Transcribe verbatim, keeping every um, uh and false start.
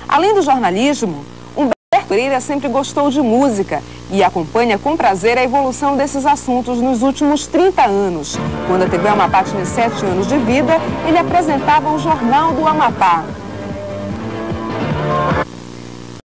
Além do jornalismo, Humberto Pereira sempre gostou de música e acompanha com prazer a evolução desses assuntos nos últimos trinta anos. Quando a T V Amapá tinha sete anos de vida, ele apresentava o Jornal do Amapá.